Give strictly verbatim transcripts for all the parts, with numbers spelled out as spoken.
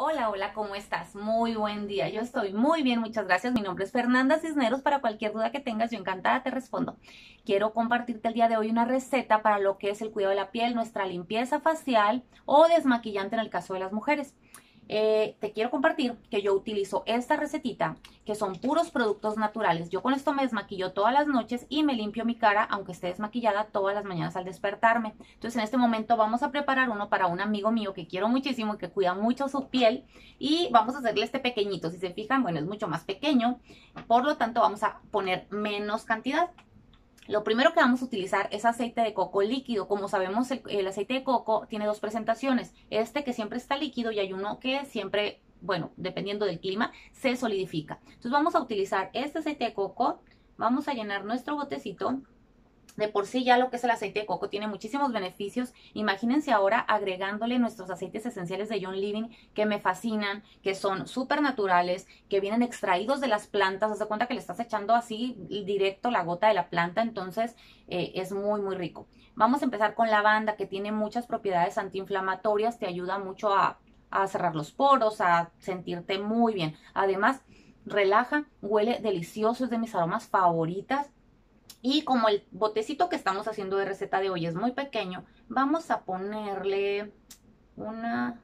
Hola, hola, ¿cómo estás? Muy buen día. Yo estoy muy bien, muchas gracias. Mi nombre es Fernanda Cisneros. Para cualquier duda que tengas, yo encantada te respondo. Quiero compartirte el día de hoy una receta para lo que es el cuidado de la piel, nuestra limpieza facial o desmaquillante en el caso de las mujeres. Eh, te quiero compartir que yo utilizo esta recetita, que son puros productos naturales. Yo con esto me desmaquillo todas las noches y me limpio mi cara, aunque esté desmaquillada, todas las mañanas al despertarme. Entonces en este momento vamos a preparar uno para un amigo mío que quiero muchísimo y que cuida mucho su piel, y vamos a hacerle este pequeñito. Si se fijan, bueno, es mucho más pequeño, por lo tanto vamos a poner menos cantidad. Lo primero que vamos a utilizar es aceite de coco líquido. Como sabemos, el, el aceite de coco tiene dos presentaciones. Este que siempre está líquido y hay uno que siempre, bueno, dependiendo del clima, se solidifica. Entonces vamos a utilizar este aceite de coco. Vamos a llenar nuestro botecito. De por sí ya lo que es el aceite de coco tiene muchísimos beneficios. Imagínense ahora agregándole nuestros aceites esenciales de John Living, que me fascinan, que son súper naturales, que vienen extraídos de las plantas. Haz de cuenta que le estás echando así directo la gota de la planta, entonces eh, es muy muy rico. Vamos a empezar con lavanda, que tiene muchas propiedades antiinflamatorias, te ayuda mucho a, a cerrar los poros, a sentirte muy bien. Además, relaja, huele delicioso, es de mis aromas favoritas. Y como el botecito que estamos haciendo de receta de hoy es muy pequeño, vamos a ponerle una...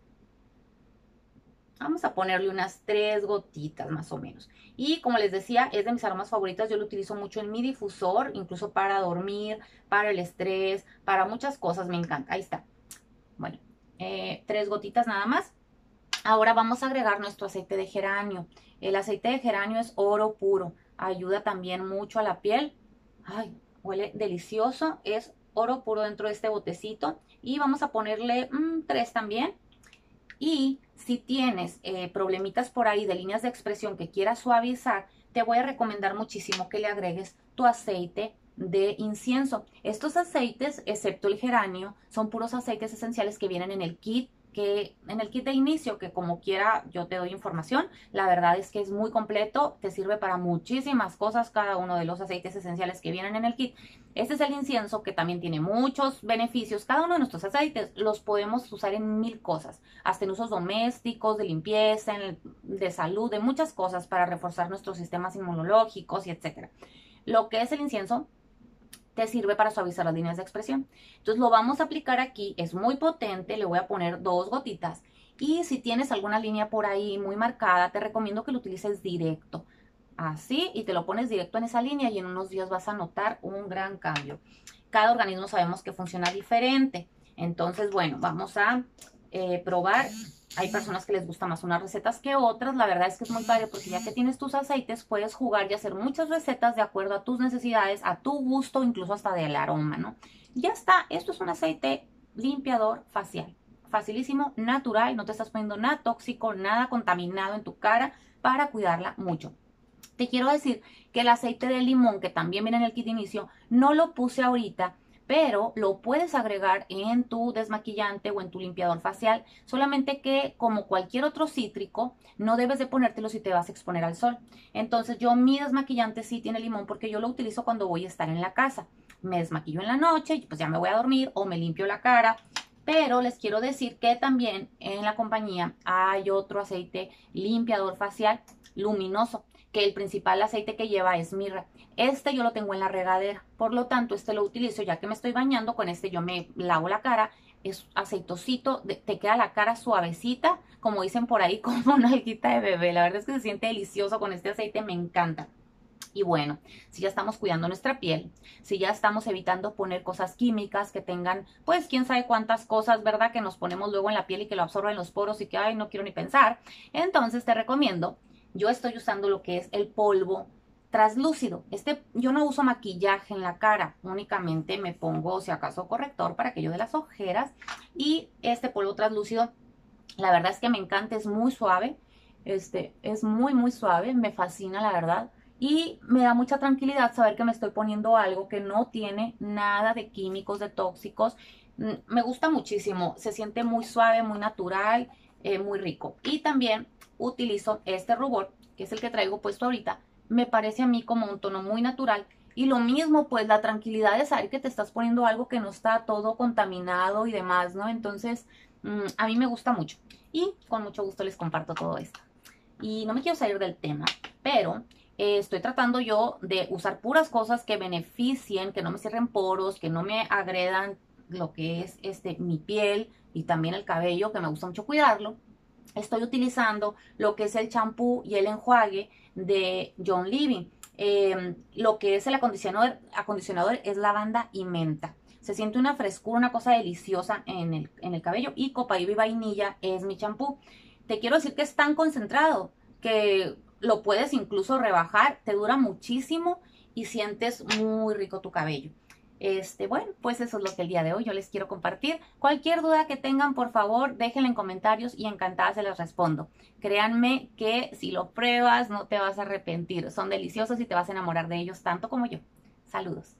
Vamos a ponerle unas tres gotitas más o menos. Y como les decía, es de mis aromas favoritas. Yo lo utilizo mucho en mi difusor, incluso para dormir, para el estrés, para muchas cosas. Me encanta. Ahí está. Bueno, eh, tres gotitas nada más. Ahora vamos a agregar nuestro aceite de geranio. El aceite de geranio es oro puro. Ayuda también mucho a la piel. Ay, huele delicioso. Es oro puro dentro de este botecito. Y vamos a ponerle mmm, tres también. Y si tienes eh, problemitas por ahí de líneas de expresión que quieras suavizar, te voy a recomendar muchísimo que le agregues tu aceite de incienso. Estos aceites, excepto el geranio, son puros aceites esenciales que vienen en el kit que en el kit de inicio, que como quiera yo te doy información. La verdad es que es muy completo, te sirve para muchísimas cosas cada uno de los aceites esenciales que vienen en el kit. Este es el incienso, que también tiene muchos beneficios. Cada uno de nuestros aceites los podemos usar en mil cosas, hasta en usos domésticos, de limpieza, en, de salud, de muchas cosas para reforzar nuestros sistemas inmunológicos y etcétera. Lo que es el incienso te sirve para suavizar las líneas de expresión. Entonces lo vamos a aplicar aquí, es muy potente, le voy a poner dos gotitas. Y si tienes alguna línea por ahí muy marcada, te recomiendo que lo utilices directo. Así, y te lo pones directo en esa línea y en unos días vas a notar un gran cambio. Cada organismo sabemos que funciona diferente. Entonces, bueno, vamos a eh, probar. Hay personas que les gustan más unas recetas que otras. La verdad es que es muy padre porque ya que tienes tus aceites, puedes jugar y hacer muchas recetas de acuerdo a tus necesidades, a tu gusto, incluso hasta del aroma, ¿no? Ya está, esto es un aceite limpiador facial. Facilísimo, natural, no te estás poniendo nada tóxico, nada contaminado en tu cara para cuidarla mucho. Te quiero decir que el aceite de limón, que también viene en el kit de inicio, no lo puse ahorita, pero lo puedes agregar en tu desmaquillante o en tu limpiador facial, solamente que como cualquier otro cítrico, no debes de ponértelo si te vas a exponer al sol. Entonces yo mi desmaquillante sí tiene limón porque yo lo utilizo cuando voy a estar en la casa. Me desmaquillo en la noche y pues ya me voy a dormir o me limpio la cara. Pero les quiero decir que también en la compañía hay otro aceite limpiador facial luminoso, que el principal aceite que lleva es mirra. Este yo lo tengo en la regadera, por lo tanto este lo utilizo ya que me estoy bañando. Con este yo me lavo la cara, es aceitosito, te queda la cara suavecita, como dicen por ahí, como una alguita de bebé. La verdad es que se siente delicioso con este aceite, me encanta. Y bueno, si ya estamos cuidando nuestra piel, si ya estamos evitando poner cosas químicas que tengan, pues quién sabe cuántas cosas, ¿verdad? Que nos ponemos luego en la piel y que lo absorben los poros y que, ay, no quiero ni pensar. Entonces te recomiendo, yo estoy usando lo que es el polvo translúcido. Este, yo no uso maquillaje en la cara, únicamente me pongo, si acaso, corrector para aquello de las ojeras. Y este polvo translúcido, la verdad es que me encanta, es muy suave, este, es muy, muy suave, me fascina, la verdad. Y me da mucha tranquilidad saber que me estoy poniendo algo que no tiene nada de químicos, de tóxicos. Me gusta muchísimo, se siente muy suave, muy natural, eh, muy rico. Y también utilizo este rubor, que es el que traigo puesto ahorita. Me parece a mí como un tono muy natural. Y lo mismo, pues la tranquilidad de saber que te estás poniendo algo que no está todo contaminado y demás, ¿no? Entonces, mm, a mí me gusta mucho y con mucho gusto les comparto todo esto. Y no me quiero salir del tema, pero eh, estoy tratando yo de usar puras cosas que beneficien, que no me cierren poros, que no me agredan lo que es este, mi piel y también el cabello, que me gusta mucho cuidarlo. Estoy utilizando lo que es el champú y el enjuague de John Living. Eh, lo que es el acondicionador, acondicionador es lavanda y menta. Se siente una frescura, una cosa deliciosa en el, en el cabello. Y Copaiba y vainilla es mi champú. Te quiero decir que es tan concentrado que lo puedes incluso rebajar. Te dura muchísimo y sientes muy rico tu cabello. Este, bueno, pues eso es lo que el día de hoy yo les quiero compartir. Cualquier duda que tengan, por favor, déjenla en comentarios y encantada se las respondo. Créanme que si lo pruebas no te vas a arrepentir. Son deliciosos y te vas a enamorar de ellos tanto como yo. Saludos.